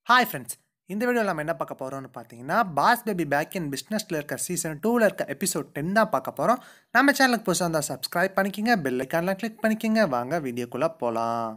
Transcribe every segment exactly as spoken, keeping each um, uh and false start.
Hi friends, இந்த வீடியோவில் நம்ம என்ன பார்க்க போகிறோம்னு பார்த்தீங்கன்னா, பாஸ் பேபி பேக் இன் பிஸ்னஸில் இருக்க சீசன் டூவில் இருக்க எபிசோட் டென் தான் பார்க்க போகிறோம். நம்ம சேனலுக்கு புதுசாக இருந்தால் சப்ஸ்கிரைப் பண்ணிக்கோங்க, பெல் ஐக்கான்லாம் கிளிக் பண்ணிக்கோங்க. வாங்க வீடியோக்குள்ளே போகலாம்.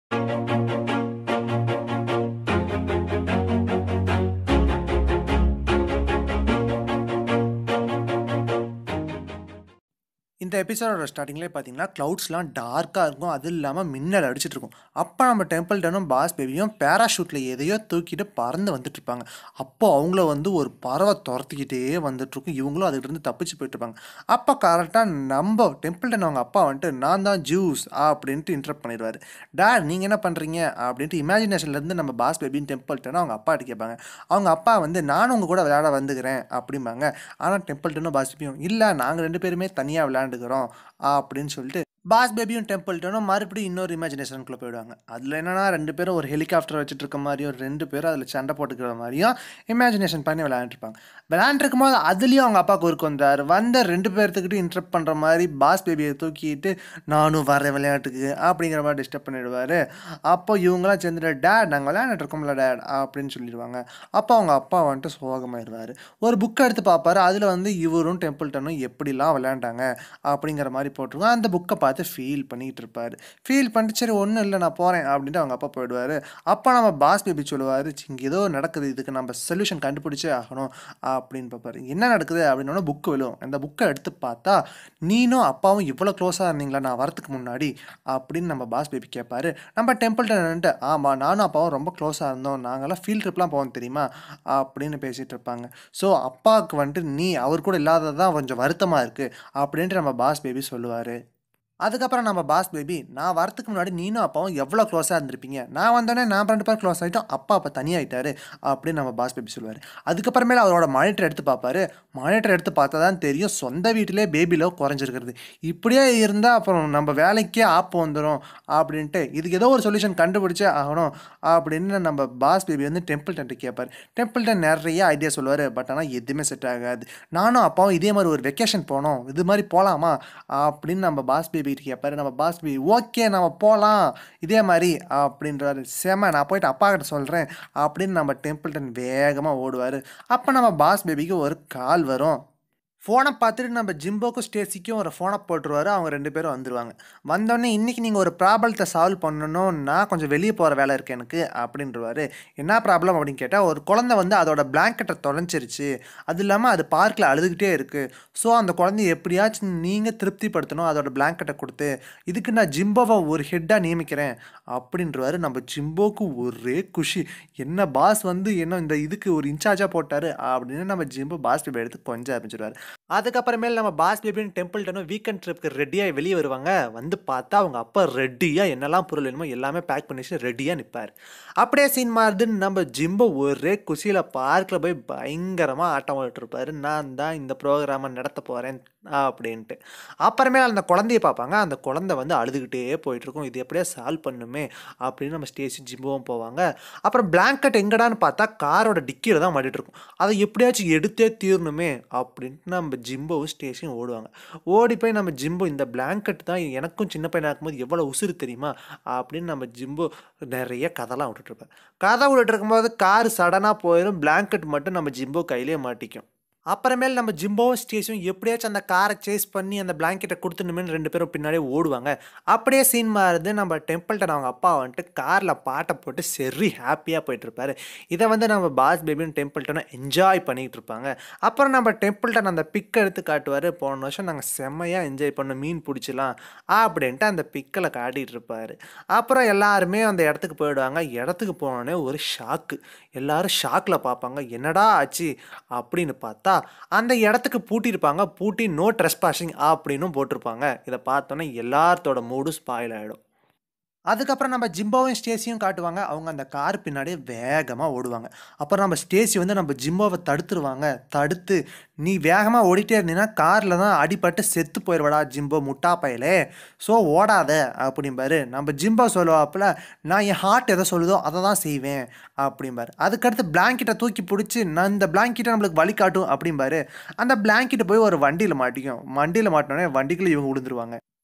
இந்த எபிசோடோட ஸ்டார்டிங்லேயே பார்த்தீங்கன்னா க்ளவுட்ஸ்லாம் டார்க்காக இருக்கும், அது இல்லாமல் மின்னல் அடிச்சுட்டு இருக்கும். அப்போ நம்ம டெம்பிள்டனும் பாஸ் பேபியும் பேராஷூட்டில் எதையோ தூக்கிட்டு பறந்து வந்துட்டு இருப்பாங்க. அப்போ அவங்கள வந்து ஒரு பறவை துரத்திக்கிட்டே வந்துட்டுருக்கும், இவங்களும் அதுக்கிட்ட தப்பிச்சு போயிட்டுருப்பாங்க. அப்போ கரெக்டாக நம்ம டெம்பிள்டன் அவங்க அப்பா வந்துட்டு நான் தான் ஜூஸ் அப்படின்ட்டு இன்டரப்ட் பண்ணிடுவார். டேட் நீங்கள் என்ன பண்ணுறீங்க அப்படின்ட்டு இமேஜினேஷன்லேருந்து நம்ம பாஸ் பேபின்னு டெம்பிள்டன் அவங்க அப்பாட்ட கேட்பாங்க. அவங்க அப்பா வந்து நானும் உங்கள் கூட விளையாட வந்துக்கிறேன் அப்படிம்பாங்க. ஆனால் டெம்பிள்டனும் பாஸ் பேபியும் இல்லை, நாங்கள் ரெண்டு பேருமே தனியாக விளையாண்டு அப்படின்னு சொல்லிட்டு பாஸ் பேபியும் டெம்பிள்டனும் மறுபடியும் இன்னொரு இமேஜினேஷனுக்குள்ளே போயிடுவாங்க. அதில் என்னன்னா ரெண்டு பேரும் ஒரு ஹெலிகாப்டர் வச்சுட்டு இருக்க மாதிரியும் ரெண்டு பேரும் அதில் சண்டை போட்டுக்கிற மாதிரியும் இமேஜினேஷன் பண்ணி விளையாண்டுருப்பாங்க. விளையாண்டுருக்கும் போது அதுலேயும் அவங்க அப்பா குறுக்கு வந்தார். வந்த ரெண்டு பேர்த்துக்கிட்டும் இன்டரப்ட் பண்ணுற மாதிரி பாஸ் பேபியை தூக்கிட்டு நானும் வரேன் விளையாட்டுக்கு அப்படிங்கிற மாதிரி டிஸ்டர்ப் பண்ணிடுவார். அப்போ இவங்களாம் சேர்ந்துட்டு டேட் நாங்கள் விளையாண்டுட்டு இருக்கோம்ல டேட் அப்படின்னு சொல்லிடுவாங்க. அப்போ அவங்க அப்பா வந்துட்டு சோகமாயிடுவார். ஒரு புக்கை எடுத்து பார்ப்பாரு. அதில் வந்து இவரும் டெம்பிள்டனும் எப்படிலாம் விளையாண்டாங்க அப்படிங்கிற மாதிரி போட்டிருக்கோம். அந்த புக்கை பார்த்து ஃபீல் பண்ணிட்டு இருப்பாரு. ஃபீல் பண்ணிட்டு சரி ஒன்றும் இல்லை நான் போகிறேன் அப்படின்ட்டு அவங்க அப்பா போயிடுவார். அப்போ நம்ம பாஸ் பேபி சொல்லுவார், இங்கே ஏதோ நடக்குது, இதுக்கு நம்ம சொல்யூஷன் கண்டுபிடிச்சே ஆகணும் அப்படின்னு பார்ப்பாரு. என்ன நடக்குது அப்படின்னா புக்கு விழும். அந்த புக்கை எடுத்து பார்த்தா நீனும் அப்பாவும் இவ்வளோ க்ளோஸாக இருந்தீங்களா நான் வரத்துக்கு முன்னாடி அப்படின்னு நம்ம பாஸ் பேபி கேட்பாரு. நம்ம டெம்பிள்டன்ட்டு ஆமாம் நானும் அப்பாவும் ரொம்ப க்ளோஸாக இருந்தோம், நாங்கள்லாம் ஃபீல்ட் ட்ரிப்லாம் போவோம் தெரியுமா அப்படின்னு பேசிகிட்டு இருப்பாங்க. ஸோ அப்பாவுக்கு வந்துட்டு நீ அவர் கூட இல்லாததான் கொஞ்சம் வருத்தமாக இருக்குது அப்படின்ட்டு நம்ம பாஸ் பேபி சொல்லுவார். அதுக்கப்புறம் நம்ம பாஸ் பேபி நான் வரத்துக்கு முன்னாடி நீனும் அப்பாவும் எவ்வளோ க்ளோஸாக இருந்திருப்பீங்க, நான் வந்தோடனே நான் ரெண்டு பேர் க்ளோஸ் ஆகிட்டோம், அப்பா அப்போ தனியாகிட்டாரு அப்படின்னு நம்ம பாஸ் பேபி சொல்லுவார். அதுக்கப்புறமேல அவரோட மானிட்டர் எடுத்து பார்ப்பாரு. மானிட்டர் எடுத்து பார்த்தா தான் தெரியும் சொந்த வீட்டிலே பேபி லவ் குறைஞ்சிருக்கிறது. இப்படியே இருந்தால் அப்புறம் நம்ம வேலைக்கே ஆப்பு வந்துடும் அப்படின்ட்டு இதுக்கு ஏதோ ஒரு சொல்யூஷன் கண்டுபிடிச்சே ஆகணும் அப்படின்னு நம்ம பாஸ் பேபி வந்து டெம்பிள்டன் கேட்பார். டெம்பிள்டன் நிறைய ஐடியா சொல்லுவார். பட் ஆனால் எதுவுமே செட் ஆகாது. நானும் அப்பாவும் இதே மாதிரி ஒரு வெக்கேஷன் போனோம், இது மாதிரி போகலாமா அப்படின்னு நம்ம பாஸ் பேபி கேட்பாரு. நம்ம பாஸ் பேபி ஓகே நம்ம போகலாம் இதே மாதிரி அப்படின்றாரு. செம நான் போயிட்டு அப்பா கிட்ட சொல்கிறேன் அப்படின்னு நம்ம டெம்பிள்டன் வேகமாக ஓடுவார். அப்போ நம்ம பாஸ் பேபிக்கு ஒரு கால் வரும். ஃபோனை பார்த்துட்டு நம்ம ஜிம்போக்கும் ஸ்டேசிக்கும் ஒரு ஃபோனை போட்டுருவார். அவங்க ரெண்டு பேரும் வந்துடுவாங்க. வந்தோடனே இன்றைக்கி நீங்கள் ஒரு ப்ராப்ளத்தை சால்வ் பண்ணணும்னா கொஞ்சம் வெளியே போகிற வேலை இருக்குது எனக்கு அப்படின்றவாரு. என்ன ப்ராப்ளம் அப்படின்னு கேட்டால் ஒரு குழந்தை வந்து அதோட பிளாங்கெட்டை தொலைஞ்சிருச்சு, அது இல்லாமல் அது பார்க்கில் அழுதுகிட்டே இருக்குது. ஸோ அந்த குழந்தைய எப்படியாச்சும் நீங்கள் திருப்திப்படுத்தணும் அதோட பிளாங்கெட்டை கொடுத்து, இதுக்கு நான் ஜிம்போவை ஒரு ஹெட்டாக நியமிக்கிறேன் அப்படின்றவாரு. நம்ம ஜிம்போவுக்கு ஒரே குஷி, என்ன பாஸ் வந்து என்ன இந்த இதுக்கு ஒரு இன்சார்ஜாக போட்டார் அப்படின்னு நம்ம ஜிம்போ பாஸ் பேபி எடுத்து கொஞ்சம் ஆரம்பிச்சிடுவார். அதுக்கப்புறமேல நம்ம பாஸ் பேபின்னு டெம்பிள்டனும் வீக்கெண்ட் ட்ரிப்க்கு ரெடியாக வெளியே வருவாங்க. வந்து பார்த்தா அவங்க அப்பா ரெடியாக என்னெல்லாம் பொருள் வேணுமோ எல்லாமே பேக் பண்ணிட்டு ரெடியாக நிற்பார். அப்படியே சீன் மாறுதுன்னு நம்ம ஜிம்போ ஒரே குஷியில் பார்க்கில் போய் பயங்கரமாக ஆட்டம் போட்டுருப்பாரு. நான் தான் இந்த ப்ரோக்ராமை நடத்த போகிறேன் அப்படின்ட்டு. அப்புறமே அந்த குழந்தைய பார்ப்பாங்க. அந்த குழந்தை வந்து அழுதுகிட்டே போயிட்டுருக்கும். இது எப்படியா சால்வ் பண்ணுமே அப்படின்னு நம்ம ஸ்டேசி ஜிம்போவும் போவாங்க. அப்புறம் பிளாங்கெட் எங்கடான்னு பார்த்தா காரோட டிக்கியில் தான் மாட்டிகிட்டு இருக்கும். அதை எப்படியாச்சும் எடுத்தே தீரணுமே அப்படின்ட்டு நம்ம ஜிம்போவும் ஸ்டேஷன் ஓடுவாங்க. ஓடி போய் நம்ம ஜிம்போ இந்த பிளாங்கெட் தான் எனக்கும் சின்ன பையனாக இருக்கும்போது எவ்வளோ உசுறு தெரியுமா அப்படின்னு நம்ம ஜிம்போ நிறைய கதைலாம் விட்டுட்ருப்பார். கதை விட்டுட்டு இருக்கும்போது கார் சடனாக போயிடும். பிளாங்கெட் மட்டும் நம்ம ஜிம்போ கையிலே மாட்டிக்கும். அப்புறமேல் நம்ம ஜிம்போவும் ஸ்டேஷனும் எப்படியாச்சும் அந்த காரை சேஸ் பண்ணி அந்த பிளாங்கெட்டை கொடுத்துணுமேனு ரெண்டு பேரும் பின்னாடியே ஓடுவாங்க. அப்படியே சீன் மாறுது. நம்ம டெம்பிள்டன் அவங்க அப்பா வந்துட்டு காரில் பாட்டை போட்டு சரி ஹாப்பியாக போயிட்டுருப்பாரு. இதை வந்து நம்ம பாஸ் பேபியும் டெம்பிள்டனும் என்ஜாய் பண்ணிகிட்டு இருப்பாங்க. அப்புறம் நம்ம டெம்பிள்டன் அந்த பிக்கை எடுத்து காட்டுவார். போன வருஷம் நாங்கள் செம்மையாக என்ஜாய் பண்ணோம், மீன் பிடிச்சிலாம் அப்படின்ட்டு அந்த பிக்கில் காட்டிகிட்டு இருப்பார். அப்புறம் எல்லாருமே அந்த இடத்துக்கு போயிடுவாங்க. இடத்துக்கு போனோடனே ஒரு ஷாக்கு, எல்லோரும் ஷாக்கில் பார்ப்பாங்க. என்னடா ஆச்சு அப்படின்னு பார்த்தா அந்த இடத்துக்கு பூட்டியிருப்பாங்க. பூட்டி நோ ட்ரெஸ்பாசிங் அப்படின்னு போட்டிருப்பாங்க. இதை பார்த்தோன்னே எல்லாத்தோட மூடும் ஸ்பாயில் ஆகிடும். அதுக்கப்புறம் நம்ம ஜிம்போவும் ஸ்டேசியும் காட்டுவாங்க. அவங்க அந்த கார் பின்னாடியே வேகமாக ஓடுவாங்க. அப்புறம் நம்ம ஸ்டேசி வந்து நம்ம ஜிம்போவை தடுத்துருவாங்க. தடுத்து நீ வேகமாக ஓடிட்டே இருந்தீங்கன்னா காரில் தான் அடிபட்டு செத்து போயிடுவாடா ஜிம்போ முட்டா பயலே, ஸோ ஓடாத அப்படிம்பாரு. நம்ம ஜிம்போ சொல்லுவாப்பில் நான் என் ஹார்ட் எதை சொல்லுதோ அதை தான் செய்வேன் அப்படிம்பாரு. அதுக்கடுத்து பிளாங்கெட்டை தூக்கி பிடிச்சி நான் இந்த பிளாங்கெட்டை நம்மளுக்கு வழி காட்டும் அப்படிம்பாரு. அந்த பிளாங்கெட்டை போய் ஒரு வண்டியில் மாட்டிக்கும். வண்டியில் மாட்டினோடனே வண்டிக்குள்ளே இவங்க விழுந்துருவாங்க.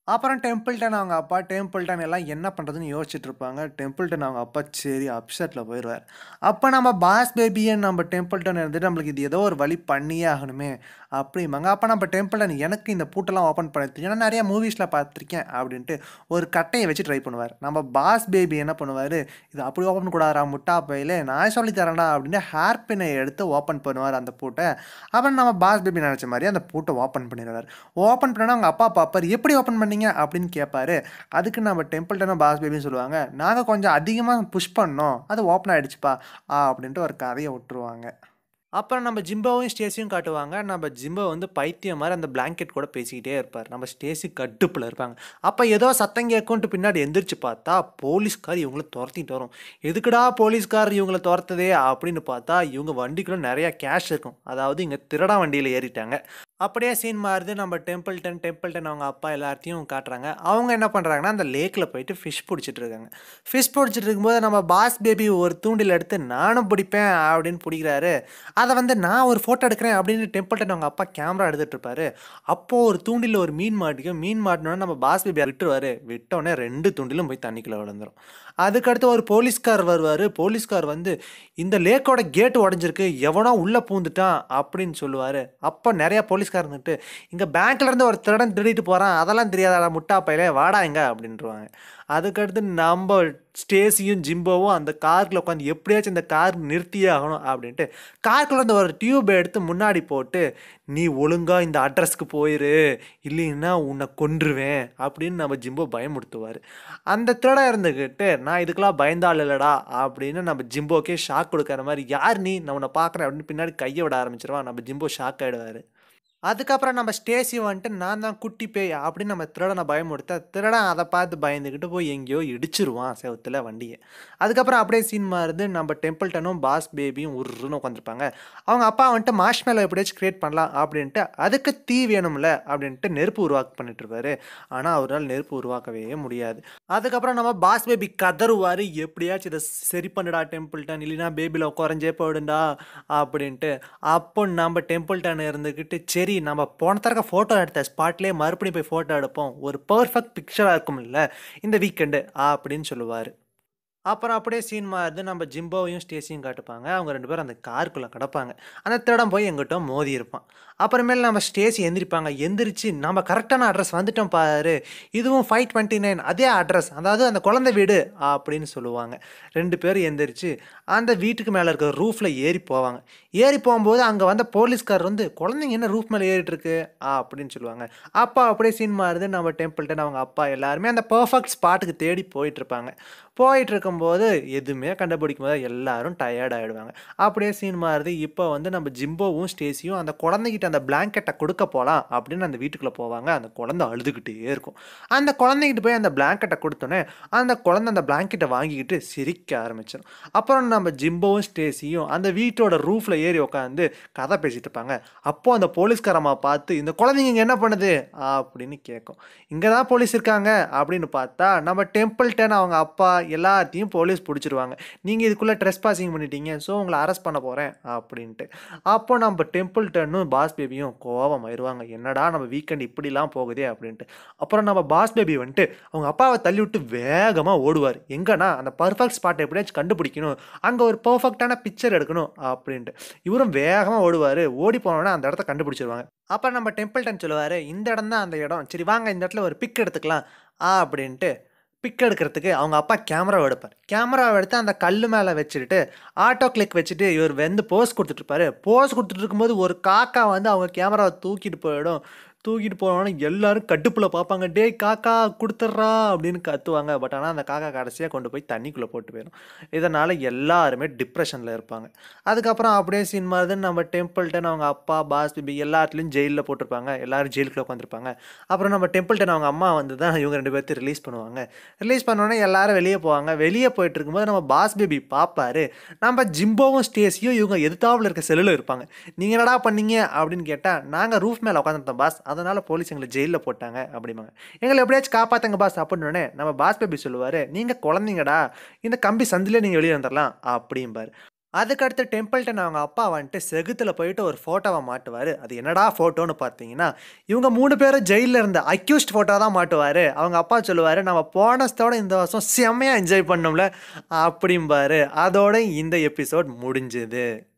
அப்புறம் டெம்பிள்டன் அவங்க அப்பா டெம்பிள்டன் எல்லாம் என்ன பண்ணுறதுன்னு யோசிச்சுட்டு இருப்பாங்க. டெம்பிள்டன் அவங்க அப்பா சரி அப்செட்டில் போயிடுவார். அப்போ நம்ம பாஸ் பேபியை நம்ம டெம்பிள்டன் இருந்துட்டு நம்மளுக்கு இது ஏதோ ஒரு வழி பண்ணியே ஆகணுமே அப்படிம்பாங்க. அப்போ நம்ம டெம்பிள்டன் எனக்கு இந்த பூட்டெல்லாம் ஓப்பன் பண்ண தெரியும், ஏன்னா நிறையா மூவிஸில் பார்த்துருக்கேன் அப்படின்ட்டு ஒரு கட்டையை வச்சு ட்ரை பண்ணுவார். நம்ம பாஸ் பேபி என்ன பண்ணுவார், இது அப்படி ஓப்பன் கூடாதா முட்டா பையில நான் சொல்லி தரேன்டா அப்படின்னு ஹேர் பின்னை எடுத்து ஓப்பன் பண்ணுவார் அந்த பூட்டை. அப்புறம் நம்ம பாஸ் பேபி நினச்ச மாதிரி அந்த பூட்டை ஓப்பன் பண்ணிடுவார். ஓப்பன் பண்ணா அவங்க அப்பா பார்ப்பார், எப்படி ஓப்பன் பண்ணீங்க அப்படின்னு கேட்பாரு. அதுக்கு நம்ம டெம்பிள்டனும் பாஸ் பேபின்னு சொல்லுவாங்க, நாங்கள் கொஞ்சம் அதிகமாக புஷ் பண்ணோம், அது ஓப்பன் ஆகிடுச்சுப்பா அப்படின்ட்டு ஒரு கதையை விட்டுருவாங்க. அப்புறம் நம்ம ஜிம்போவையும் ஸ்டேசியும் காட்டுவாங்க. நம்ம ஜிம்போ வந்து பைத்தியம் மாதிரி அந்த பிளாங்கெட் கூட பேசிக்கிட்டே இருப்பார். நம்ம ஸ்டேசி கடுப்பில் இருப்பாங்க. அப்போ ஏதோ சத்தம் கேட்கும்ட்டு பின்னாடி எந்திரிச்சு பார்த்தா போலீஸ்கார் இவங்களை துரத்திட்டு வரும். எதுக்குடா போலீஸ்கார் இவங்களை துரத்துதே அப்படின்னு பார்த்தா இவங்க வண்டிக்குள்ள நிறையா கேஷ் இருக்கும். அதாவது இங்கே திருடா வண்டியில் ஏறிட்டாங்க. அப்படியே சீன் மாறுது. நம்ம டெம்பிள்டன் டெம்பிள்டன் அவங்க அப்பா எல்லாத்தையும் காட்டுறாங்க. அவங்க என்ன பண்ணுறாங்கன்னா அந்த லேக்கில் போயிட்டு ஃபிஷ் பிடிச்சிட்டு இருக்காங்க. ஃபிஷ் பிடிச்சிட்டு இருக்கும்போது நம்ம பாஸ் பேபி ஒரு தூண்டில் எடுத்து நானும் பிடிப்பேன் அப்படின்னு பிடிக்கிறாரு. அதை வந்து நான் ஒரு ஃபோட்டோ எடுக்கிறேன் அப்படின்னு டெம்பிள்டன் அவங்க அப்பா கேமரா எடுத்துகிட்டு இருப்பாரு. அப்போது ஒரு தூண்டில் ஒரு மீன் மாட்டிக்கும். மீன் மாட்டினோடனே நம்ம பாஸ் பேபி விட்டுருவார். விட்டோடனே ரெண்டு தூண்டிலும் போய் தண்ணிக்குள்ளே விழுந்துடும். அதுக்கடுத்து ஒரு போலீஸ்கார் வருவார். போலீஸ்கார் வந்து இந்த லேக்கோட கேட்டு உடஞ்சிருக்கு, எவனோ உள்ளே பூந்துட்டான் அப்படின்னு சொல்லுவார். அப்போ நிறையா போலீஸ்கார் இருந்துட்டு இங்கே பேங்க்லேருந்து ஒரு திருடன் திருடிட்டு போகிறான், அதெல்லாம் தெரியாதா முட்டா பையிலே வாடா இங்க அப்படின்ட்டுருவாங்க. அதுக்கடுத்து நம்ம ஸ்டேசியும் ஜிம்போவும் அந்த காருக்குள்ள உட்காந்து எப்படியாச்சும் இந்த கார் நிறுத்தியே ஆகணும் அப்படின்ட்டு காருக்குள்ள இந்த ஒரு டியூப் எடுத்து முன்னாடி போட்டு நீ ஒழுங்கா இந்த அட்ரஸ்க்கு போயிரு, இல்லைன்னா உன்னை கொன்றுவேன் அப்படின்னு நம்ம ஜிம்போ பயமுடுத்துவார். அந்த திருட இருந்துக்கிட்டு நான் இதுக்கெல்லாம் பயந்தாள் இல்லடா அப்படின்னு நம்ம ஜிம்போக்கே ஷாக் கொடுக்குற மாதிரி யார் நீ நான் உன்னை பார்க்குறேன் அப்படின்னு பின்னாடி கையை விட ஆரம்பிச்சிருவான். நம்ம ஜிம்போ ஷாக் ஆகிடுவார். அதுக்கப்புறம் நம்ம ஸ்டேசி வந்துட்டு நான் தான் குட்டி பேய் அப்படின்னு நம்ம திருடனை பயமுடுத்த திருடன் அதை பார்த்து பயந்துக்கிட்டு போய் எங்கேயோ இடிச்சிருவான் செவத்தில் வண்டியை. அதுக்கப்புறம் அப்படியே சீன் மாறுது. நம்ம டெம்பிள்டனும் பாஸ் பேபியும் உருன்னு உட்காந்துருப்பாங்க. அவங்க அப்பா வந்துட்டு மார்ஷ் மேலே எப்படியாச்சும் கிரியேட் பண்ணலாம் அப்படின்ட்டு அதுக்கு தீ வேணும்ல அப்படின்ட்டு நெருப்பு உருவாக்க பண்ணிட்டு இருப்பாரு. ஆனால் அவரால் நெருப்பு உருவாக்கவே முடியாது. அதுக்கப்புறம் நம்ம பாஸ் பேபி கதறுவார், எப்படியாச்சும் இதை சரி பண்ணுடா டெம்பிள்டன், இல்லைன்னா பேபியில் குறைஞ்சே போயிடுண்டா அப்படின்ட்டு. அப்போ நம்ம டெம்பிள்டன் இருந்துக்கிட்டு சரி நம்ம போன தடவை ஃபோட்டோ எடுத்த ஸ்பாட்லேயே மறுபடியும் போய் ஃபோட்டோ எடுப்போம், ஒரு பர்ஃபெக்ட் பிக்சராக இருக்கும்ல இந்த வீக்கெண்டு அப்படின்னு சொல்லுவார். அப்புறம் அப்படியே சீன் மாறுது. நம்ம ஜிம்போவையும் ஸ்டேசியும் காட்டுப்பாங்க. அவங்க ரெண்டு பேரும் அந்த காருக்குள்ளே கிடப்பாங்க. அந்த திருடம் போய் எங்கிட்ட மோதி இருப்பான். அப்புறமேல நம்ம ஸ்டேசி எந்திரிப்பாங்க. எந்திரிச்சு நம்ம கரெக்டான அட்ரஸ் வந்துட்டோம் பாரு, இதுவும் ஃபைவ் டுவெண்ட்டி நைன் அதே அட்ரஸ், அதாவது அந்த குழந்தை வீடு அப்படின்னு சொல்லுவாங்க. ரெண்டு பேரும் எந்திரிச்சு அந்த வீட்டுக்கு மேலே இருக்கிற ரூஃபில் ஏறி போவாங்க. ஏறி போகும்போது அங்கே வந்த போலீஸ்கார் வந்து குழந்தைங்க என்ன ரூஃப் மேலே ஏறிட்டு இருக்கு அப்படின்னு சொல்லுவாங்க. அப்பா அப்படியே சீன் மாறுது. நம்ம டெம்பிள்டன் அவங்க அப்பா எல்லாருமே அந்த பர்ஃபெக்ட் ஸ்பாட்டுக்கு தேடி போயிட்டு இருப்பாங்க. போயிட்டு இருக்கும்போது எதுவுமே கண்டுபிடிக்கும் போது எல்லாரும் டயர்ட் ஆகிடுவாங்க. அப்படியே சீன் மாறுது. இப்போ வந்து நம்ம ஜிம்போவும் ஸ்டேசியும் அந்த குழந்தைகிட்ட அந்த பிளாங்கெட்டை கொடுக்க போகலாம் அப்படின்னு அந்த வீட்டுக்குள்ளே போவாங்க. அந்த குழந்தை அழுதுகிட்டே இருக்கும். அந்த குழந்தைகிட்ட போய் அந்த பிளாங்கெட்டை கொடுத்தோன்னே அந்த குழந்தை அந்த பிளாங்கெட்டை வாங்கிக்கிட்டு சிரிக்க ஆரம்பிச்சிடும். அப்புறம் நம்ம ஜிம்போவும் ஸ்டேசியும் அந்த வீட்டோட ரூஃபில் ஏறி உட்காந்து கதை பேசிகிட்டு இருப்பாங்க. அப்போது அந்த போலீஸ்காரம்மா பார்த்து இந்த குழந்தைங்க இங்கே என்ன பண்ணுது அப்படின்னு கேட்கும். இங்கே தான் போலீஸ் இருக்காங்க அப்படின்னு பார்த்தா நம்ம டெம்பிள்டன் அவங்க அப்பா எல்லாத்தையும் போலீஸ் பிடிச்சிருவாங்க. நீங்கள் இதுக்குள்ளே ட்ரெஸ் பாசிங் பண்ணிட்டீங்க, ஸோ உங்களை அரெஸ்ட் பண்ண போகிறேன் அப்படின்ட்டு. அப்போ நம்ம டெம்பிள்டனும் பாஸ் பேபியும் கோவம் ஆயிடுவாங்க, என்னடா நம்ம வீக்கெண்ட் இப்படிலாம் போகுதே அப்படின்ட்டு. அப்புறம் நம்ம பாஸ் பேபி வந்துட்டு அவங்க அப்பாவை தள்ளி விட்டு வேகமாக ஓடுவார். எங்கன்னா அந்த பர்ஃபெக்ட் ஸ்பாட்டை எப்படியாச்சும் கண்டுபிடிக்கணும், அங்கே ஒரு பர்ஃபெக்டான பிக்சர் எடுக்கணும் அப்படின்ட்டு. இவரும் வேகமாக ஓடுவார். ஓடி போனோடனே அந்த இடத்த கண்டுபிடிச்சிருவாங்க. அப்போ நம்ம டெம்பிள்டன் சொல்லுவார், இந்த இடம் தான் அந்த இடம், சரி வாங்க இந்த இடத்துல ஒரு பிக் எடுத்துக்கலாம் அப்படின்ட்டு. பிக் எடுக்கிறதுக்கு அவங்க அப்பா கேமராவை எடுப்பார். கேமராவை எடுத்து அந்த கல் மேலே வச்சுட்டு ஆட்டோ கிளிக் வச்சுட்டு இவர் வந்து போஸ் கொடுத்துட்ருப்பாரு. போஸ் கொடுத்துட்டு இருக்கும்போது ஒரு காக்கா வந்து அவங்க கேமராவை தூக்கிட்டு போயிடும். தூக்கிட்டு போனோன்னா எல்லாரும் கடுப்பில் பார்ப்பாங்க, டேய் காக்கா கொடுத்துட்றா அப்படின்னு கத்துவாங்க. பட் ஆனால் அந்த காக்கா கடைசியாக கொண்டு போய் தண்ணிக்குள்ளே போட்டு போயிடும். இதனால் எல்லாருமே டிப்ரெஷனில் இருப்பாங்க. அதுக்கப்புறம் அப்படியே சீன் மாறுதுன்னு நம்ம டெம்பிள்டன் அவங்க அப்பா பாஸ் பேபி எல்லாத்துலேயும் ஜெயிலில் போட்டிருப்பாங்க. எல்லோரும் ஜெயிலுக்குள்ளே உட்காந்துருப்பாங்க. அப்புறம் நம்ம டெம்பிள்டன் அவங்க அம்மா வந்து தான் இவங்க ரெண்டு பேர்த்தையும் ரிலீஸ் பண்ணுவாங்க. ரிலீஸ் பண்ணோன்னே எல்லாரும் வெளியே போவாங்க. வெளியே போயிட்டு இருக்கும்போது நம்ம பாஸ் பேபி பார்ப்பாரு, நம்ம ஜிம்போவும் ஸ்டேசியும் இவங்க எதிர்த்தாவில் இருக்க செல்லில் இருப்பாங்க. நீங்கள் என்னடா பண்ணீங்க அப்படின்னு கேட்டால் நாங்கள் ரூஃப் மேலே உட்காந்துருந்தோம் பாஸ், அதனால் போலீஸ் எங்களை ஜெயிலில் போட்டாங்க அப்படிம்பாங்க. எங்களை எப்படியாச்சும் காப்பாற்றுங்க பாஸ் அப்படின்னோடனே நம்ம பாஸ் பேபி சொல்லுவார், நீங்கள் குழந்தைங்கடா, இந்த கம்பி சந்திலே நீங்கள் வெளியே வந்துடலாம் அப்படிம்பார். அதுக்கடுத்து டெம்பிள்டன் அவங்க அப்பா வந்துட்டு செகுத்துல போயிட்டு ஒரு ஃபோட்டோவை மாட்டுவார். அது என்னடா ஃபோட்டோன்னு பார்த்தீங்கன்னா, இவங்க மூணு பேரும் ஜெயிலில் இருந்த அக்யூஸ்ட் ஃபோட்டோ தான் மாட்டுவார். அவங்க அப்பா சொல்லுவார், நம்ம போனஸ்தோட இந்த வருஷம் செம்மையாக என்ஜாய் பண்ணோம்ல அப்படிம்பாரு. அதோட இந்த எபிசோட் முடிஞ்சுது.